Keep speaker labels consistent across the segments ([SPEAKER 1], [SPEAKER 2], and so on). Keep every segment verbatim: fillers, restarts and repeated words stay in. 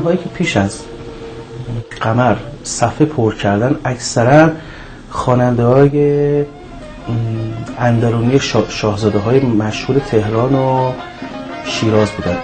[SPEAKER 1] هایی که پیش از قمر صفحه پر کردن اکثرا خواننده های اندرونی شاهزاده های مشهور تهران و شیراز بودن.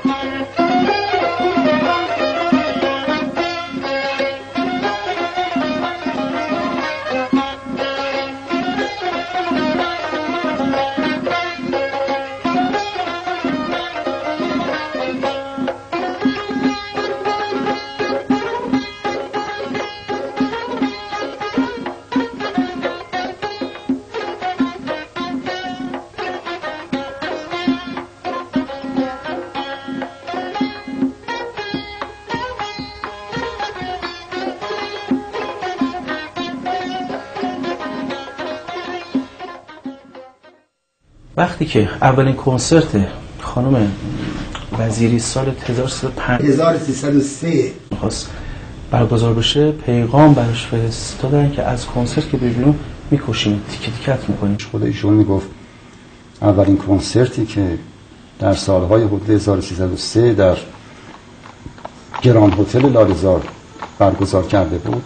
[SPEAKER 1] وقتی که اولین کنسرت خانم وزیری سال هزار و سیصد و سه خواست برگزار بشه، پیغام براش فرستادن که از کنسرت که ببینیم میکشیم، تیکه تیکت میکنیم.
[SPEAKER 2] خود ایشون میگفت اولین کنسرتی که در سالهای حدود هزار و سیصد و سه در گراند هتل لاریزار برگزار کرده بود،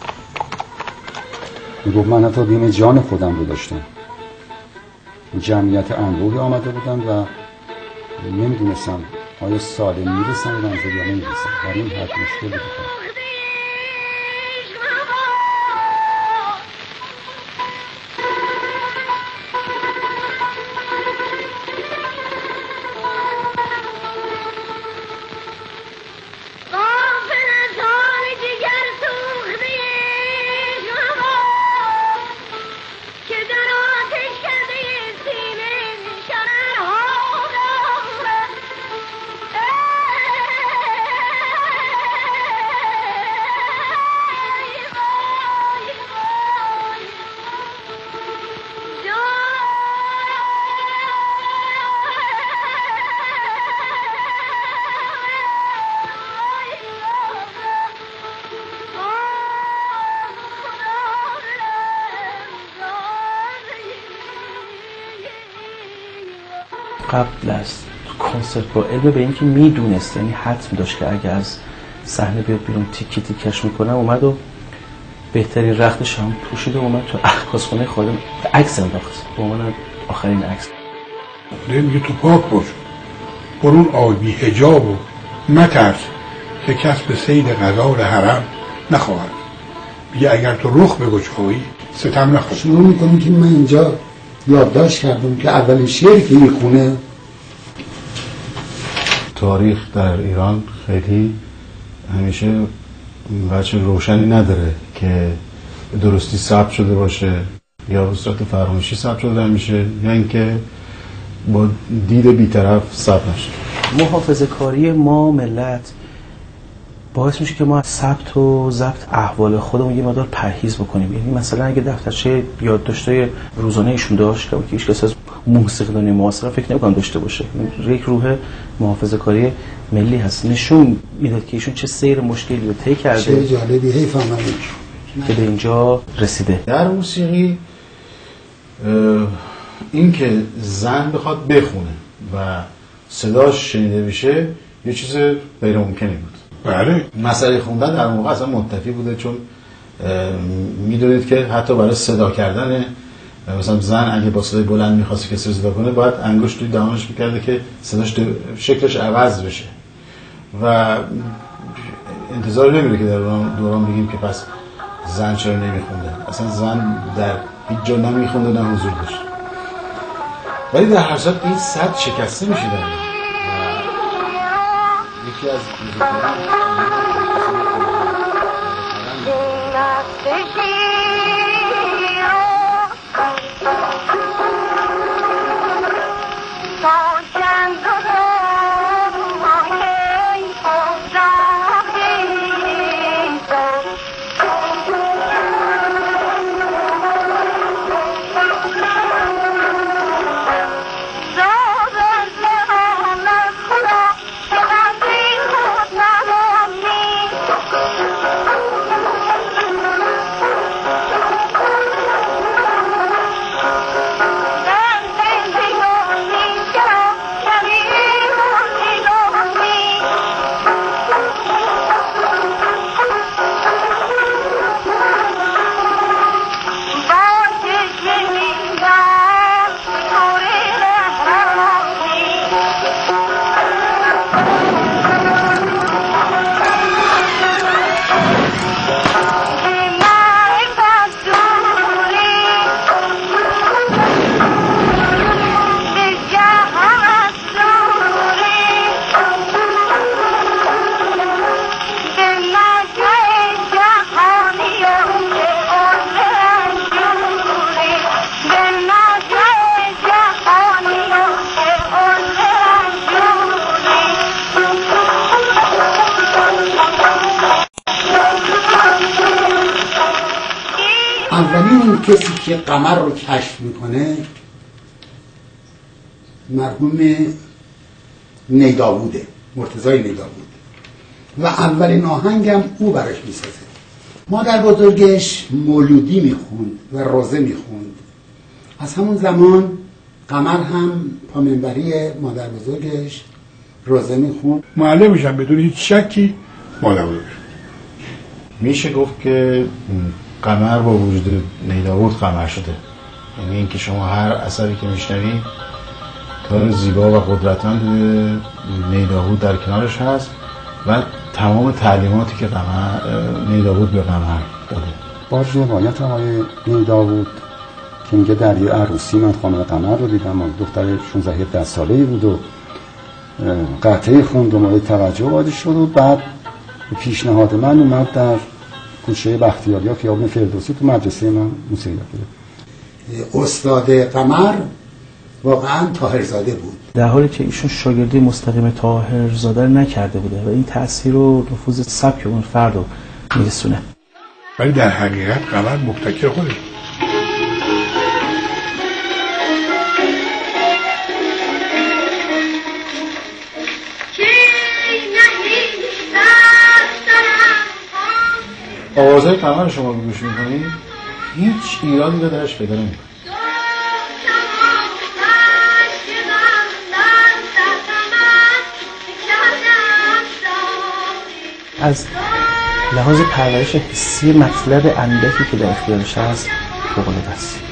[SPEAKER 2] میگفت من حتی بیم جان خودم رو داشتم. جمعیت انبوهی آمده بودن و نمیدونستم آیا سالم میرسن منزل یا نمیرسن. برای این حد مشکل بود.
[SPEAKER 1] قبل از کنسرت با علم به اینکه میدونست، یعنی حتم داشت که اگه از صحنه بیاد بیرون تیکی تیکش میکنه، اومد و بهترین رختش هم پوشید و اومد تو آشپزخونه خودم عکس انداخت به عنوان آخرین عکس.
[SPEAKER 3] میگه تو پاک باش، برون آی بی حجاب و مترس که کس به صید غزال حرم نخواهد. میگه اگر تو رخ بگشایی ستم نخواهد.
[SPEAKER 4] شروع میکنیم که من اینجا یادداشت کردم که اولین شعری که میخونه،
[SPEAKER 5] تاریخ در ایران خیلی همیشه وجه روشنی نداره که درستی ثبت شده باشه یا به صورت فراموشی ثبت شده میشه یا اینکه با دید بی‌طرف ثبت نشه.
[SPEAKER 1] محافظه‌کاری ما ملت باعث میشه که ما از ثبت و ضبط احوال خودمون یه مقدار پرهیز بکنیم. یعنی مثلا اگه دفترچه یادداشت‌های روزانه ایشون داشت که هیچ کس از موسیقیدان معاصر فکر نمی‌کنم داشته باشه، یک روح محافظه‌کاری ملی هست، نشون میداد که ایشون چه سیر مشکلی رو طی کرده.
[SPEAKER 4] چه جالبی، حیف هم
[SPEAKER 1] که به اینجا رسیده.
[SPEAKER 5] در موسیقی این که زن بخواد بخونه و صداش شنیده بشه یه چیز غیر ممکنی بود.
[SPEAKER 3] بله.
[SPEAKER 5] مسئله خوندن در موقع اصلا منتفی بوده، چون میدونید که حتی برای صدا کردن مثلا زن اگه با صدای بلند میخواسته کسی صدا کنه باید انگشت توی دهانش میکرده که صداش شکلش عوض بشه و انتظار نمیره که در دوران بگیم که پس زن چرا نمیخونده. اصلا زن در هیچ جا نمیخونده، نه حضور داشت. ولی در هر صورت این سد شکسته میشه در یکی از
[SPEAKER 4] اولین کسی که قمر رو کشف میکنه مرحوم نیداووده، مرتضی نیداوود، و اولین آهنگم او براش میسازه. مادر بزرگش مولودی میخوند و روزه میخوند. از همون زمان قمر هم پامنبری مادر بزرگش روزه میخوند.
[SPEAKER 3] معلمش هم بدون هیچ شکی مادر بزرگش.
[SPEAKER 5] میشه گفت که قمر با وجود نیداوود قمر شده. یعنی اینکه شما هر اثری که میشنوید کار زیبا و قدرتمند نیداوود در کنارش هست و تمام تعلیماتی که قمر نیداوود به قمر داده.
[SPEAKER 2] با روایت آقای نیداوود که میگه در یه عروسی من خانم قمر رو دیدم و دختر شانزده هفده ساله‌ای بود و قطعه خوند و مورد توجه واجد شد و بعد پیشنهاد من اومد در کوچه بختیاریا خیابان فردوسی تو مدرسه من موسیقی یاد گرفت.
[SPEAKER 4] استاد قمر واقعا طاهرزاده بود،
[SPEAKER 1] در حالی که ایشون شاگردی مستقیم طاهرزاده نکرده بوده و این تأثیر و نفوذ سبک اون فرد رو میرسونه.
[SPEAKER 3] ولی در حقیقت قمر مبتکر خودش.
[SPEAKER 5] آوازهای قمر شما رو گوش میکنید هیچ ایرادی رو درش پیدا نمیکنید.
[SPEAKER 1] از لحاظ پرورش حسی مطلب اندکی که در اختیارش هست فوق‌العاده است.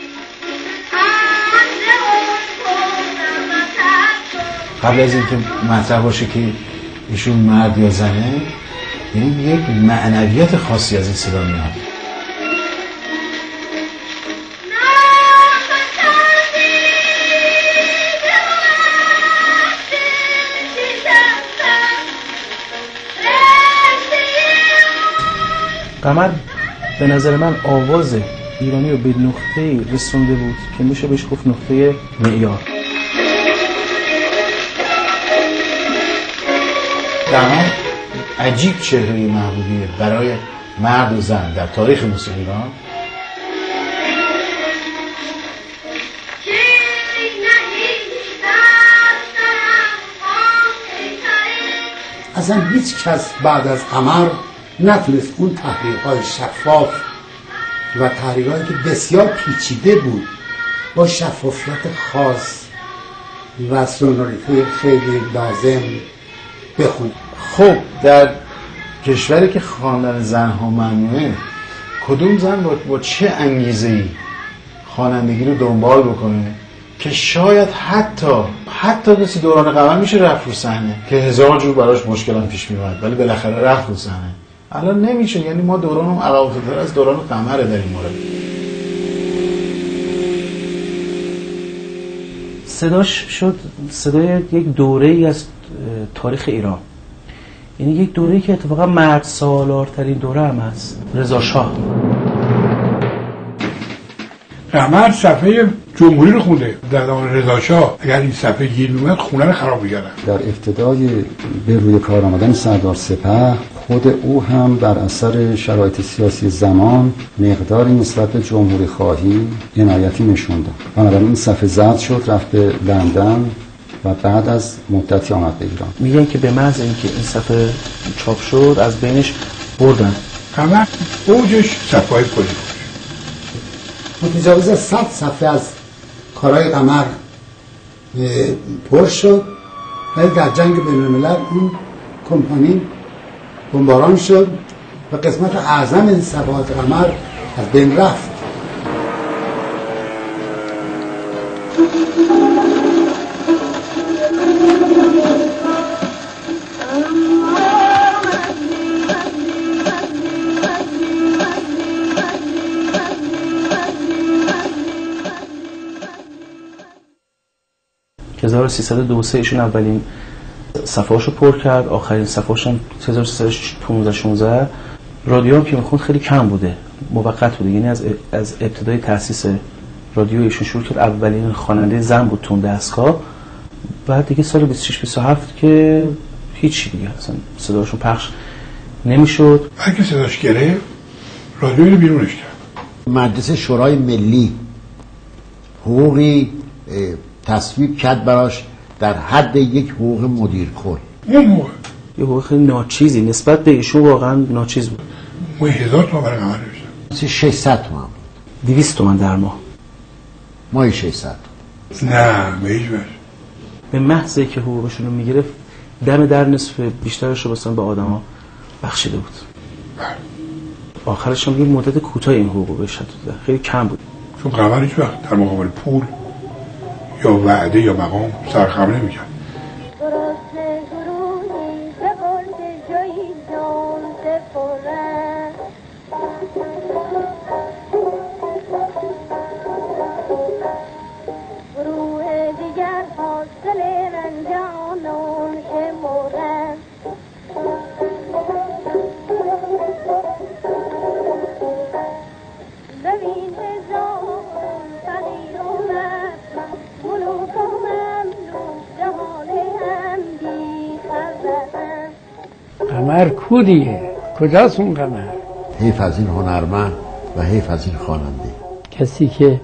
[SPEAKER 5] قبل از اینکه مطرح باشه که ایشون مرد یا زنه، یعنی یک معنویت خاصی از این صدا میاد.
[SPEAKER 1] قمر به نظر من آواز ایرانی رو به نقطه‌ای رسونده بود که میشه بهش گفت نقطه معیار.
[SPEAKER 5] قمر عجیب چهره محبوبیه برای مرد و زن در تاریخ موسیقی ایران.
[SPEAKER 4] اصلا هیچ کس بعد از قمر نتونست اون تحریرهای شفاف و تحریرهایی که بسیار پیچیده بود با شفافیت خاص و سونوریته خیلی لازم بخونه.
[SPEAKER 5] خب در کشوری که خواندن زنها ممنوعه، کدوم زن با, با چه انگیزه‌ای خوانندگی رو دنبال بکنه که شاید حتی حتی کسی دوران قمر میشه رفت رو صحنه که هزار جور براش مشکلات پیش میاد ولی بالاخره رفت رو صحنه. الان نمیشه. یعنی ما دورانم علاوه‌تر از دوران قمره در این مورد.
[SPEAKER 1] صداش شد صدای یک دوره‌ای از تاریخ ایران، یعنی یک دوره‌ای که اتفاقا مرد سالارترین دوره هم هست، رضا شاه.
[SPEAKER 3] قمر صفحه جمهوری رو خونده در زمان رضا شاه. اگر این صفحه گیر میومد خونه رو خراب می‌کردن.
[SPEAKER 2] در ابتدای به روی کار آمدن سردار سپه خود او هم بر اثر شرایط سیاسی زمان مقداری نسبت به جمهوری خواهی عنایتی نشون داد. بنابراین این صفحه زد شد، رفت به لندن و بعد از مدتی آمد به ایران.
[SPEAKER 1] میگن که به محض اینکه این صفحه چاپ شد از بینش بردن.
[SPEAKER 3] قمر اوجش صفحه‌های کلی بود.
[SPEAKER 4] متجاوز صد صفحه از کارهای قمر پر شد ولی در جنگ بین الملل اون کمپانی بمباران شد و قسمت اعظم این صفحات قمر از بین رفت.
[SPEAKER 1] هزار و سیصد و دو و سه ایشون اولین صفحه‌اشو پر کرد، آخرین صفحه‌اش هم هزار و سیصد و پانزده شانزده. رادیو هم که میخوند خیلی کم بوده، موقت بوده، یعنی از از ابتدای تأسیس رادیو ایشون شروع کرد. اولین خواننده زن بود تون دستگاه. بعد دیگه سال بیست و شش بیست و هفت که هیچی دیگه اصلا صداشون پخش نمیشد.
[SPEAKER 3] هر که صداش گرفت رادیو رو بیرونش کرد.
[SPEAKER 6] مجلس شورای ملی حقوقی تصویب کرد براش در حد یک حقوق مدیر کل.
[SPEAKER 3] اون موقع
[SPEAKER 1] یه حقوق خیلی ناچیزی نسبت به ایشون واقعا ناچیز بود.
[SPEAKER 3] ما هزار تومن برای قمر نوشتم.
[SPEAKER 6] ششصد تومن
[SPEAKER 1] دویست تومن در ماه.
[SPEAKER 6] ماهی ششصد.
[SPEAKER 3] نه به هیچ وجه.
[SPEAKER 1] به محض که حقوقشون رو میگرفت دم در نصف بیشترش رو مثلا به آدما بخشیده بود. آخرش هم یه مدت کوتاه این حقوق بهش داده، خیلی کم بود.
[SPEAKER 3] چون قمر هیچ وقت در مقابل پول یا وعده یا مقام سرخم نمی‌کرد.
[SPEAKER 7] قمر کودیه، کجاست اون قمر؟
[SPEAKER 6] حیف از این هنرمند و حیف از این خواننده.
[SPEAKER 7] کسی که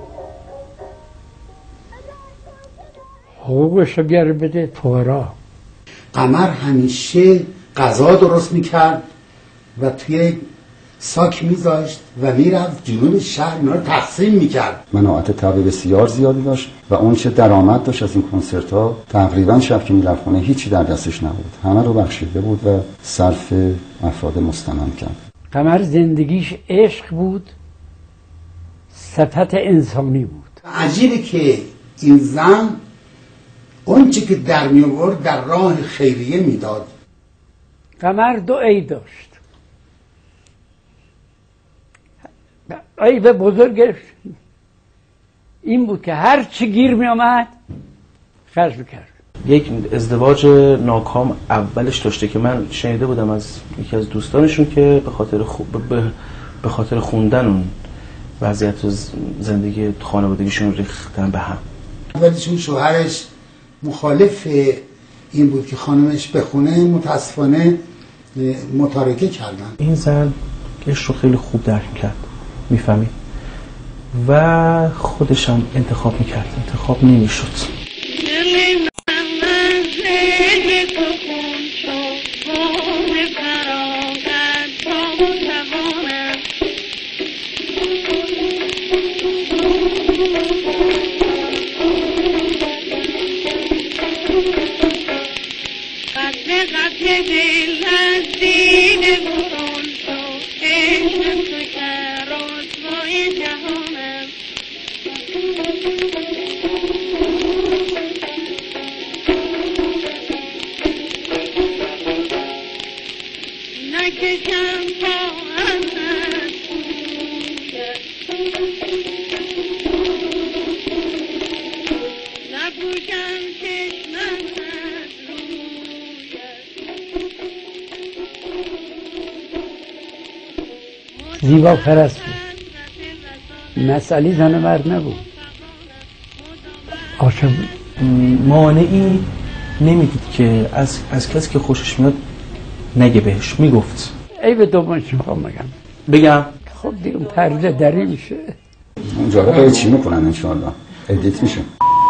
[SPEAKER 7] حقوقش رو بیاره بده فقرا.
[SPEAKER 4] قمر همیشه غذا درست میکرد و توی ساک میذاشت و میرفت جنوب شهر اینا رو تقسیم میکرد.
[SPEAKER 2] مناعت طبع بسیار زیادی داشت و اون چه درآمد داشت از این کنسرت ها تقریبا شب که میرفت خونه هیچی در دستش نبود، همه رو بخشیده بود و صرف افراد مستمند کرد.
[SPEAKER 7] قمر زندگیش عشق بود، صفت انسانی بود.
[SPEAKER 4] عجیبه که این زن اون چی که در می آورد در راه خیریه میداد.
[SPEAKER 7] قمر دو عیب داشت. عیب بزرگش این بود که هر چی گیر می آمد خرج میکرد.
[SPEAKER 1] یک ازدواج ناکام اولش داشته که من شنیده بودم از یکی از دوستانشون که به خاطر خوب به خاطر خوندن اون وضعیت زندگی خانوادگیشون ریختن به هم.
[SPEAKER 4] ولی چون شوهرش مخالف این بود که خانمش بخونه متاسفانه متارکه کردن.
[SPEAKER 1] این زن عشق رو خیلی خوب درک کرد، میفهمید و خودش هم انتخاب میکرد، انتخاب نمیشد.
[SPEAKER 7] زیبا پرست بود، مسئله زن و مرد نبود، عاشق بود.
[SPEAKER 1] مانعی نمیدید که از از کسی که خوشش میاد نگه بهش، میگفت.
[SPEAKER 7] ای به دومش میخوام بگم
[SPEAKER 1] بگم
[SPEAKER 7] خب دیگه اون پرده دری میشه
[SPEAKER 2] اونجا رو باید چی میکنن انشاءالله ادیت میشه.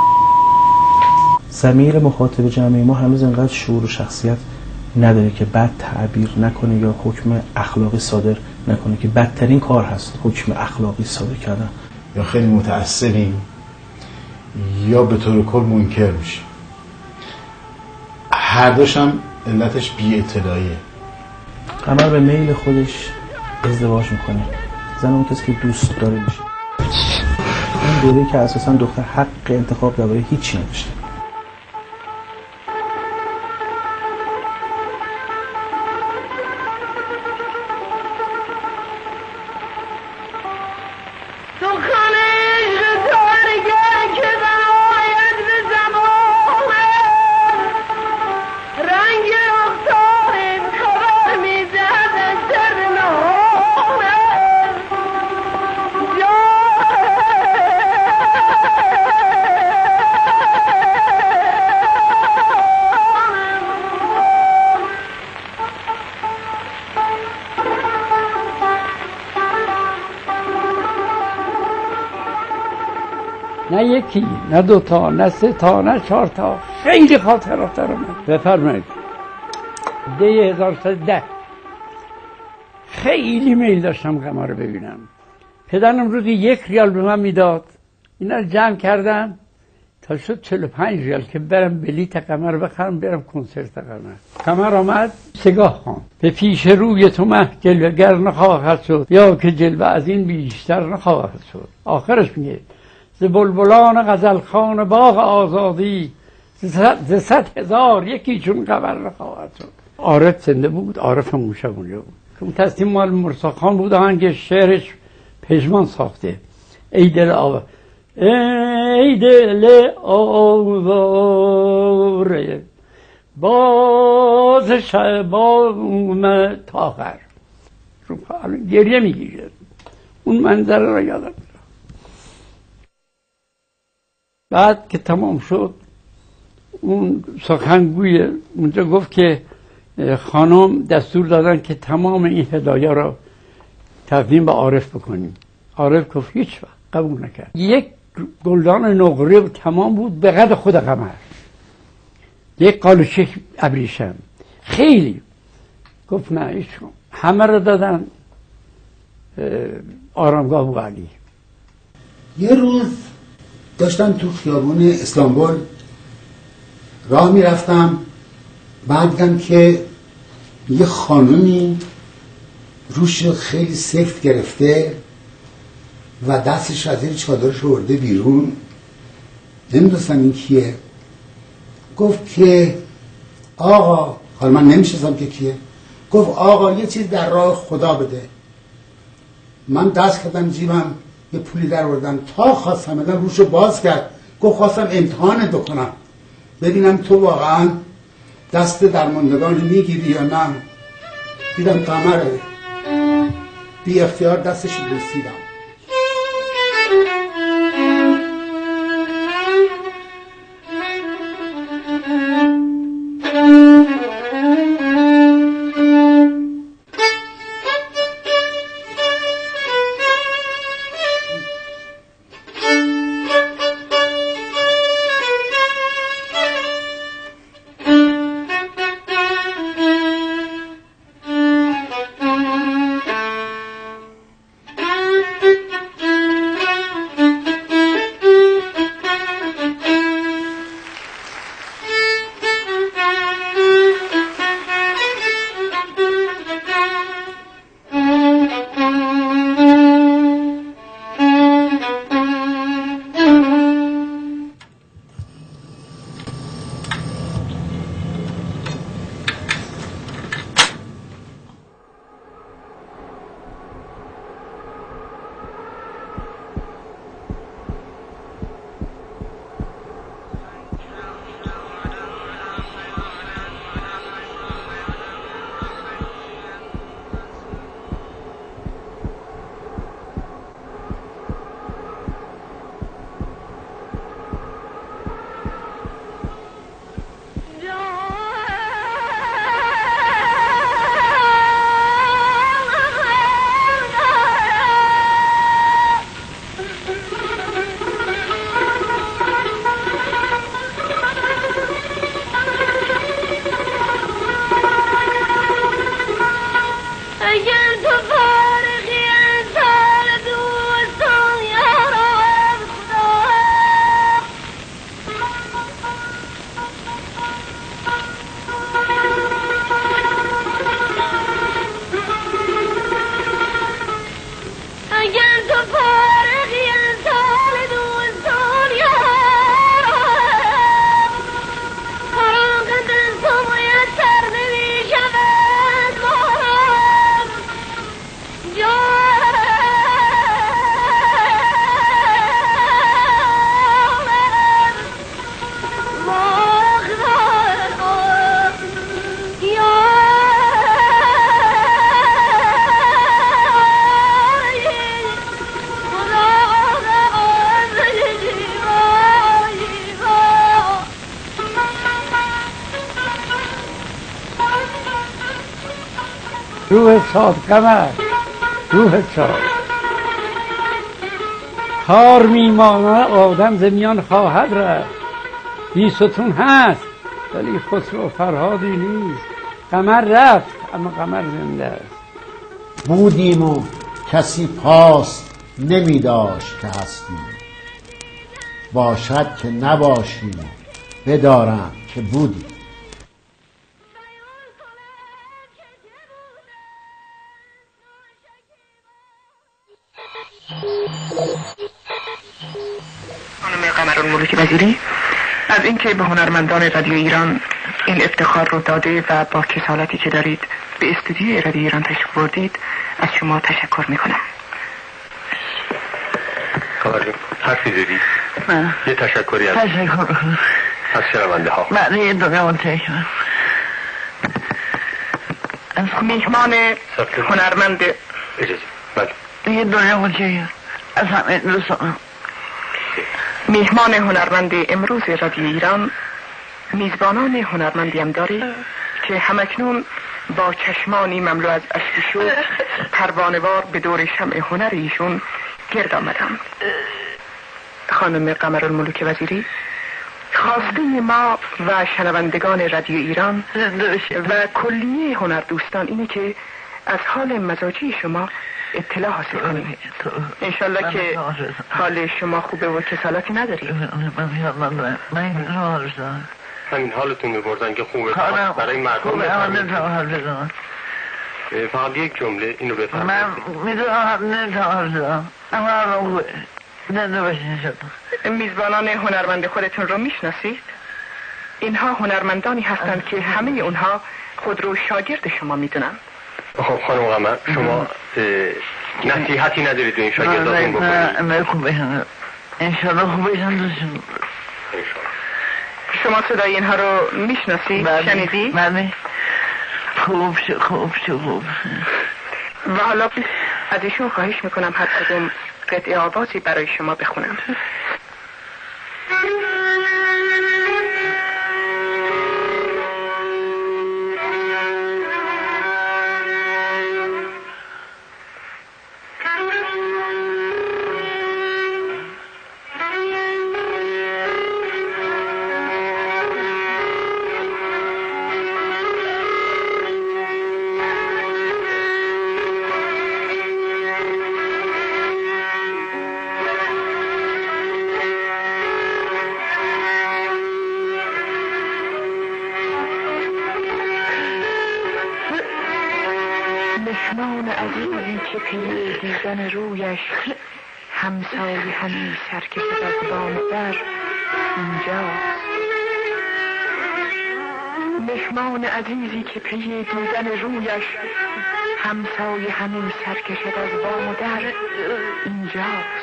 [SPEAKER 1] ضمیر مخاطب جمعی ما هنوز انقدر شعور و شخصیت نداره که بد تعبیر نکنه یا حکم اخلاقی صادر نکنه که بدترین کار هست حکم اخلاقی صادر کردن.
[SPEAKER 5] یا خیلی متعصبیم یا به طور کل منکر میشیم. هر دوش هم علتش بی اطلاعیه.
[SPEAKER 1] قمر به میل خودش ازدواج میکنه، زن اون کسی که دوست داره میشه. این دوره که اساسا دختر حق انتخاب درباره هیچی نداشته.
[SPEAKER 7] نه یکی نه دوتا نه سه تا نه چهار تا، خیلی خاطرات دارم. بفرمایید. ده هزار و سیصد و ده خیلی میل داشتم قمر رو ببینم. پدرم روزی یک ریال به من میداد، اینا رو جمع کردم تا شد چهل و پنج ریال که برم بلیت قمر رو بخرم برم کنسرت قمر. قمر آمد سگاه خواند: به پیش روی تو مه جلوگر نخواهد شد، یا که جلوه از این بیشتر نخواهد شد. آخرش میگه: ز بلبلان غزلخوان باغ آزادی، ز صد هزار یکی چون قمر نخواهد شد. عارف زنده بود، عارف موشه اونجا بود که اون تصمیم مال مرسا خان بود، آهنگ شعرش پژمان ساخته: ای دل آواره، ای دل آواره باز شبام تا آخر. گریه میگیره اون منظره رو یادم. بعد که تمام شد اون سخنگوی اونجا گفت که خانم دستور دادن که تمام این هدایا رو تقدیم به عارف بکنیم. عارف گفت هیچ وقت قبول نکرد. یک گلدان نقره تمام بود به قد خود قمر، یک قالوچه ابریشم خیلی. گفت نه هیچ کن. همه رو دادن آرامگاه بوعلی.
[SPEAKER 4] یه روز داشتم تو خیابون استانبول راه میرفتم، بعد دیدم که یه خانومی روش خیلی سفت گرفته و دستش از این چادرش ورده بیرون. نمیدونستم این کیه. گفت که آقا، حالا من نمیشناسم که کیه، گفت آقا یه چیز در راه خدا بده. من دست کردم جیبم، یه پولی در آوردم، تا خواستم بدم روشو باز کرد. گفت خواستم امتحانت بکنم ببینم تو واقعا دست درماندگان میگیری یا نه. دیدم قمره، بی اختیار دستش بوسیدم.
[SPEAKER 7] روح شاد قمر، روح شاد. تار میمانه آدم زمیان خواهد رفت. بی ستون هست ولی خسرو فرهادی نیست. قمر رفت اما قمر زنده است.
[SPEAKER 6] بودیم و کسی پاس نمی داشت که هستیم، باشد که نباشیم بدارم که بودیم.
[SPEAKER 8] خانم قمرالملوک وزیری، از اینکه به هنرمندان رادیو ایران این افتخار رو داده و با کسالتی که دارید به استودیوی رادیو ایران تشریف بردید از شما تشکر میکنم.
[SPEAKER 9] خواهرم حرفی داری؟
[SPEAKER 10] من
[SPEAKER 9] یه تشکری از
[SPEAKER 10] تشکر
[SPEAKER 9] از شنونده ها.
[SPEAKER 10] من یه دنیا منتشم
[SPEAKER 8] از میهمان هنرمند
[SPEAKER 9] اجازه بله
[SPEAKER 10] یه دنیا منتشم از همه دوستان.
[SPEAKER 8] میهمان هنرمند امروز رادیو ایران میزبانان هنرمندی هم داری که همکنون با چشمانی مملو از اشک شوق پروانه‌وار به دور شمع هنر ایشون گرد آمدند. خانم قمرالملوک وزیری، خواسته ما و شنوندگان رادیو ایران و کلیه هنردوستان اینه که از حال مزاجی شما اطلاع حاصل کنیم. انشالله که حال شما خوبه و کسالاتی نداری.
[SPEAKER 9] همین حالتون می‌بردن که خوبه برای مردم بفرمایید. فقط یک جمله اینو بفرمایید.
[SPEAKER 10] من میدونم نمیتونم اما الان زنده باشین شد.
[SPEAKER 8] میزبانان هنرمند خودتون رو میشناسید؟ اینها هنرمندانی هستند که همه اونها خود رو شاگرد شما میدونن.
[SPEAKER 9] خب خانم قمر، شما نصیحتی ندارید به این شاگرداتون بکنید؟
[SPEAKER 10] نه خوب بشن انشالله خوب بشن دوستون.
[SPEAKER 8] شما صدای اینها رو میشناسید؟ شنیدی؟
[SPEAKER 10] بله خوب شو خوب شو خوب.
[SPEAKER 8] و حالا از ایشون خواهش میکنم هر کدوم قطعه آوازی برای شما بخونم. مهمان عزیزی که پی دیدن رویش همسایه همی سرکشد از بام در اینجاست. مهمان عزیزی که پی دیدن رویش همسایه همی سرکشد از بام در اینجاست.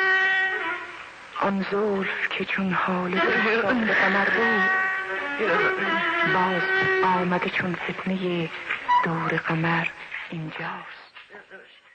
[SPEAKER 8] آن زلف که چون حال به قمر بود باز آمده چون فتنه دور قمر اینجاست.